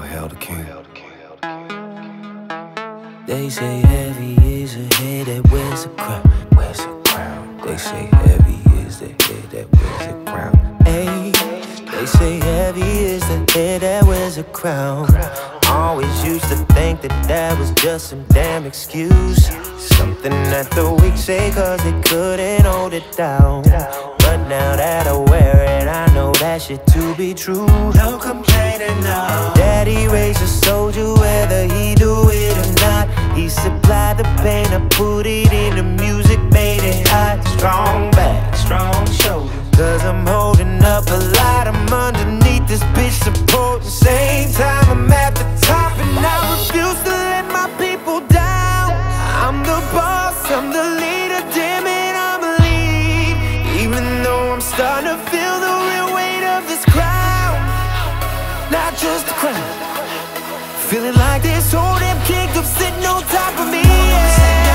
hail the king. They say heavy is a head that wears a crown. Wears a crown. They say heavy is the head that wears a crown. Hey, they say heavy is the head that wears a crown. Always used to think that that was just some damn excuse, something that the weak say cause they couldn't hold it down. But now that I wear it, I know that shit to be true. No complaining now. Daddy raised a soldier whether he do it or not. He supplied the pain, I put it in the music, made it hot. Strong back, strong shoulders, cause I'm holding up a lot. I'm underneath this bitch supporting. Same time I'm at the top and I refuse to let my people down. I'm the boss, I'm the leader, damn it, I'm a lead. Even though I'm starting to feel the real weight of this crowd. Not just the crown. Feeling like this whole damn kingdom sitting on top of me, yeah.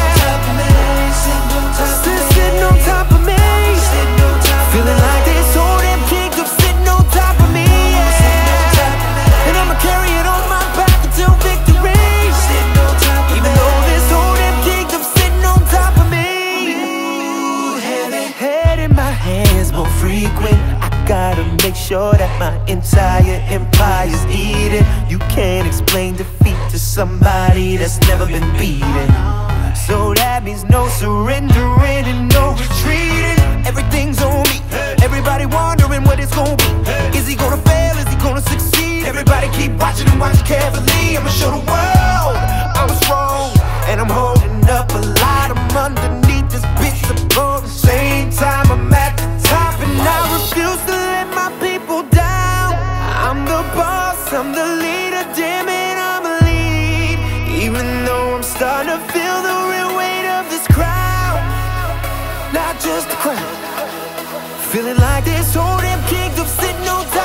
Sitting on top of me. Feeling like this whole damn kingdom sitting on top of me, yeah. And I'ma carry it on my back until victory. Even though this whole damn kingdom sitting on top of me. Head in my hands more frequent. I gotta make sure that my entire empire's eating. You can't explain defeat to somebody that's never been beaten. So that means no surrendering and no retreating. Everything's on me. Everybody wondering what it's gonna be. Is he gonna fail? Is he gonna succeed? Everybody keep watching and watch carefully. I'ma show the world I'm strong and I'm holding up a lot. I'm underneath this bitch support. Same time I'm at the top and I refuse to let my people down. I'm the boss, I'm the leader, damn it, I'm a lead. Even though I'm starting to feel the real weight of this crowd. Not just the crown. Feeling like this whole damn kingdom sitting on top.